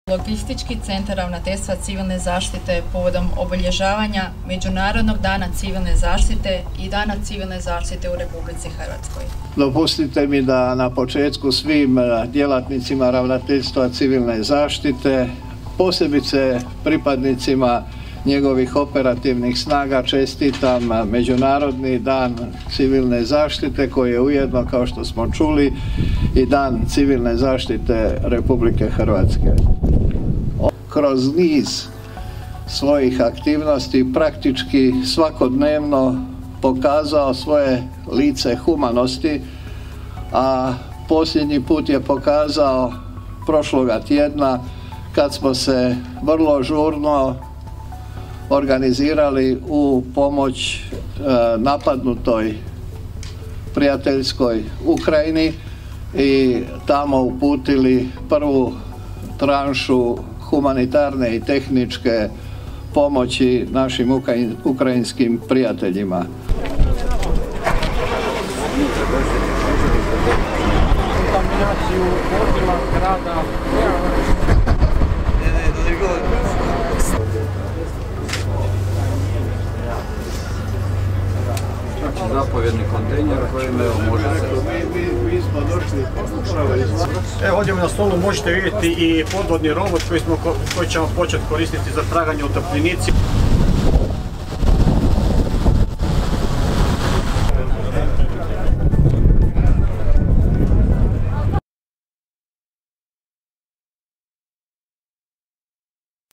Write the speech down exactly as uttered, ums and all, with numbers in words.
Logistički centar ravnateljstva civilne zaštite povodom obilježavanja Međunarodnog dana civilne zaštite i Dana civilne zaštite u Republici Hrvatskoj. Dopustite mi da na početku svim djelatnicima ravnateljstva civilne zaštite, posebice pripadnicima njegovih operativnih snaga, čestitam Međunarodni dan civilne zaštite koji je ujedno, kao što smo čuli, i Dan civilne zaštite Republike Hrvatske. Kroz niz svojih aktivnosti praktički svakodnevno pokazao svoje lice humanosti, a posljednji put je pokazao prošloga tjedna kad smo se vrlo žurno organizirali u pomoć e, napadnutoj prijateljskoj Ukrajini i tamo uputili prvu tranšu humanitarne i tehničke pomoći našim ukrajinskim prijateljima. Zapovjedni kontejner kojim evo može se... Mi smo došli, evo ovdje na stolu možete vidjeti i podvodni robot koji, smo, koji ćemo početi koristiti za traganje u topljenici.